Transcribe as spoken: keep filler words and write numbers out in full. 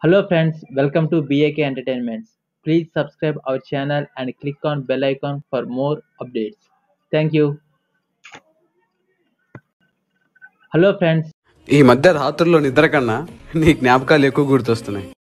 Hello friends, welcome to B A K Entertainments. Please subscribe our channel and click on bell icon for more updates. Thank you. Hello friends. ఈ మధ్య రాత్రుల్లో నిద్ర కన్నా నీ జ్ఞాపకాలు ఎక్కువ గుర్తొస్తున్నాయి.